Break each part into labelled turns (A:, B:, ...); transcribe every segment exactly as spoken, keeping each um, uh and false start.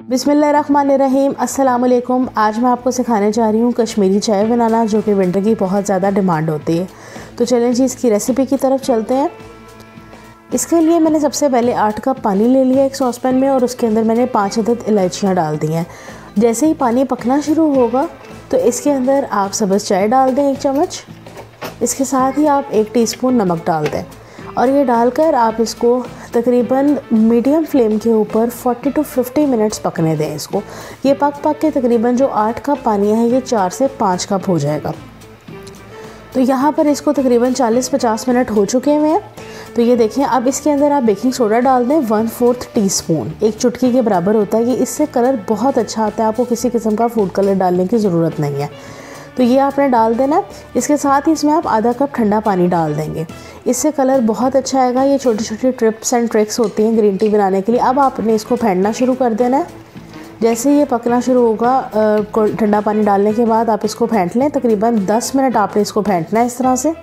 A: बिस्मिल्लाहिर्रहमानिर्रहीम, अस्सलाम वालेकुम। आज मैं आपको सिखाने जा रही हूँ कश्मीरी चाय बनाना, जो कि विंटर की बहुत ज़्यादा डिमांड होती है। तो चलें जी, इसकी रेसिपी की तरफ चलते हैं। इसके लिए मैंने सबसे पहले आठ कप पानी ले लिया एक सॉस पैन में, और उसके अंदर मैंने पाँच अदद इलायचियाँ डाल दी हैं। जैसे ही पानी पकना शुरू होगा तो इसके अंदर आप सब्ज़ चाय डाल दें एक चम्मच। इसके साथ ही आप एक टीस्पून नमक डाल दें, और ये डालकर आप इसको तकरीबन मीडियम फ्लेम के ऊपर चालीस टू पचास मिनट्स पकने दें इसको। ये पक पक के तकरीबन जो आठ कप पानी है ये चार से पाँच कप हो जाएगा। तो यहाँ पर इसको तकरीबन चालीस पचास मिनट हो चुके हुए हैं। तो ये देखें, अब इसके अंदर आप बेकिंग सोडा डाल दें वन फोर्थ टी स्पून, एक चुटकी के बराबर होता है। ये इससे कलर बहुत अच्छा आता है, आपको किसी किस्म का फूड कलर डालने की ज़रूरत नहीं है। तो ये आपने डाल देना। इसके साथ ही इसमें आप आधा कप ठंडा पानी डाल देंगे, इससे कलर बहुत अच्छा आएगा। ये छोटी छोटी ट्रिप्स एंड ट्रिक्स होती हैं ग्रीन टी बनाने के लिए। अब आपने इसको फेंटना शुरू कर देना है। जैसे ही ये पकना शुरू होगा ठंडा पानी डालने के बाद आप इसको फेंट लें। तकरीबन दस मिनट आपने इसको फेंटना है इस तरह से।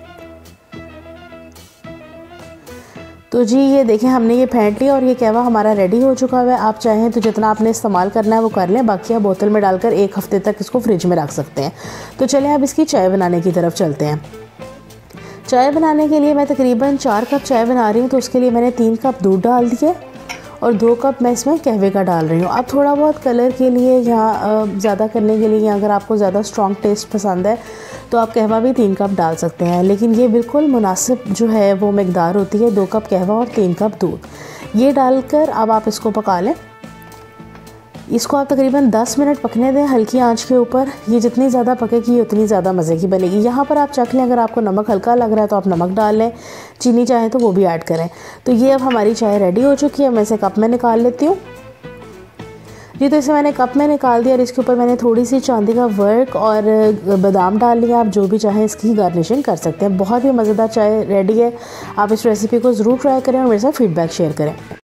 A: तो जी ये देखें, हमने ये फेंट लिया और ये कहवा हमारा रेडी हो चुका है। आप चाहें तो जितना आपने इस्तेमाल करना है वो कर लें, बाकी आप बोतल में डालकर एक हफ़्ते तक इसको फ्रिज में रख सकते हैं। तो चलें अब इसकी चाय बनाने की तरफ चलते हैं। चाय बनाने के लिए मैं तकरीबन चार कप चाय बना रही हूँ, तो उसके लिए मैंने तीन कप दूध डाल दिए और दो कप मैं इसमें कहवे का डाल रही हूँ। अब थोड़ा बहुत कलर के लिए या ज़्यादा करने के लिए, या अगर आपको ज़्यादा स्ट्रॉन्ग टेस्ट पसंद है तो आप कहवा भी तीन कप डाल सकते हैं, लेकिन ये बिल्कुल मुनासिब जो है वो मकदार होती है, दो कप कहवा और तीन कप दूध। ये डालकर अब आप इसको पका लें। इसको आप तकरीबन दस मिनट पकने दें हल्की आंच के ऊपर। ये जितनी ज़्यादा पकेगी उतनी ज़्यादा मज़े की बनेगी। यहाँ पर आप चख लें, अगर आपको नमक हल्का लग रहा है तो आप नमक डाल लें, चीनी चाहे तो वो भी ऐड करें। तो ये अब हमारी चाय रेडी हो चुकी है। मैं इसे कप में निकाल लेती हूँ जी। तो इसे मैंने कप में निकाल दिया और इसके ऊपर मैंने थोड़ी सी चांदी का वर्क और बादाम डाल लिया। आप जो भी चाहें इसकी गार्निशिंग कर सकते हैं। बहुत ही मज़ेदार चाय रेडी है। आप इस रेसिपी को ज़रूर ट्राई करें और मेरे साथ फीडबैक शेयर करें।